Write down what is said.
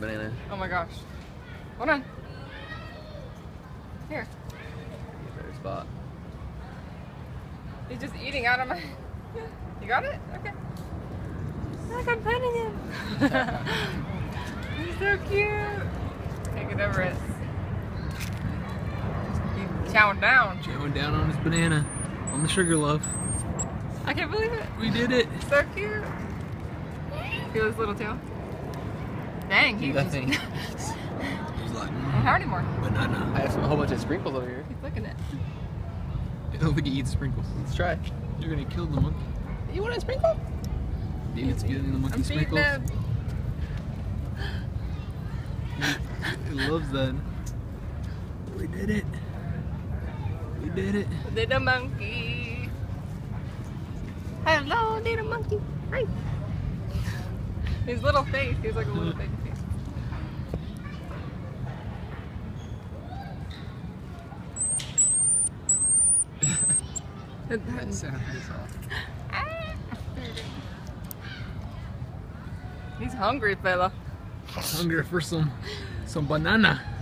banana. Oh my gosh. Hold on. Here. Better spot. He's just eating out of my... You got it? Okay. Look, I'm petting him. He's so cute. Take it over it. He's chowing down. Chowing down on his banana. On the Sugarloaf. I can't believe it. We did it. So cute. Feel his little tail. Dang, he that just... thing. He's like, Don't have any more. banana. I have a whole bunch of sprinkles over here. He's looking at. I don't think he eats sprinkles. Let's try. You're gonna kill the monkey. You want a sprinkle? David's getting the monkey sprinkles. He loves that. We did it. We did it. Little monkey. Hello, little monkey. Hi. His little face. He's like a little baby face. That sound is off. He's hungry, fella. Hungry for some banana.